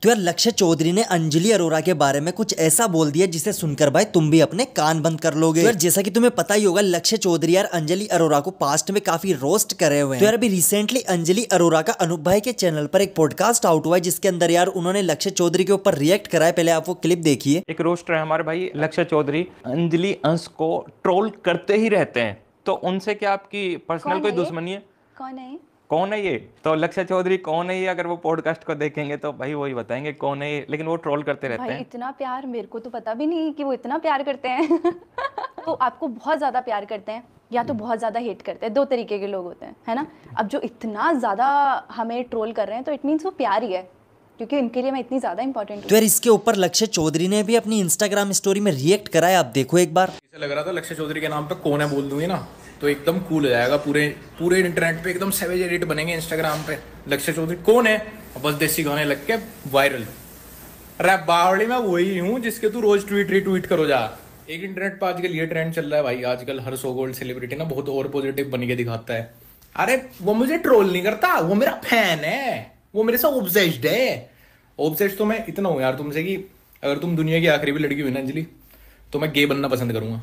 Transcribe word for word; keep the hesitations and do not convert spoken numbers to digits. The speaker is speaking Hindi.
तो यार लक्ष्य चौधरी ने अंजलि अरोरा के बारे में कुछ ऐसा बोल दिया जिसे सुनकर भाई तुम भी अपने कान बंद कर लोगे। तो यार जैसा कि तुम्हें पता ही होगा, लक्ष्य चौधरी यार अंजलि अरोरा को पास्ट में काफी रोस्ट करे हुए हैं। तो यार अभी रिसेंटली अंजलि अरोरा का अनूप भाई के चैनल पर एक पॉडकास्ट आउट हुआ है, जिसके अंदर यार उन्होंने लक्ष्य चौधरी के ऊपर रिएक्ट करा है। पहले आप वो क्लिप देखिए। एक रोस्टर है हमारे भाई लक्ष्य चौधरी, अंजलि अंश को ट्रोल करते ही रहते हैं, तो उनसे क्या आपकी पर्सनल कोई दुश्मनी है? कौन है? कौन है ये? तो लक्ष्य चौधरी कौन है ये? अगर वो पॉडकास्ट को देखेंगे तो भाई वही बताएंगे कौन है ये, लेकिन वो ट्रोल करते रहते भाई हैं। इतना प्यार मेरे को तो पता भी नहीं कि वो इतना प्यार करते हैं। तो आपको बहुत ज्यादा प्यार करते हैं या तो बहुत ज्यादा हेट करते हैं, दो तरीके के लोग होते हैं, है ना। अब जो इतना ज्यादा हमें ट्रोल कर रहे हैं तो इट मीन्स वो प्यार ही है, क्योंकि उनके लिए मैं इतनी ज्यादा इंपॉर्टेंट हूं। तो यार इसके ऊपर लक्ष्य चौधरी ने भी अपनी इंस्टाग्राम स्टोरी में रिएक्ट करा है, आप देखो एक बार। लग रहा था लक्ष्य चौधरी के नाम पे कौन है बोल दूंगी ना तो एकदम कूल हो जाएगा, पूरे पूरे इंटरनेट पे एकदम सेवेज एडिट बनेंगे इंस्टाग्राम पे। लक्ष्य चौधरी कौन है, बस देसी गाने लग के वायरल। अरे बावड़ी मैं वही हूँ जिसके तू रोज ट्वीट रीट्वीट करो जा। एक इंटरनेट पे आजकल ये ट्रेंड चल रहा है भाई, आजकल हर सो गोल्ड सेलिब्रिटी ना बहुत और पॉजिटिव बन के दिखाता है। अरे वो मुझे ट्रोल नहीं करता, वो मेरा फैन है, वो मेरे से ऑब्सेस्ड है। ऑब्सेस्ड तो मैं इतना हूँ यार तुमसे कि अगर तुम दुनिया की आखिरी भी लड़की हुई ना अंजलि, तो मैं गे बनना पसंद करूंगा।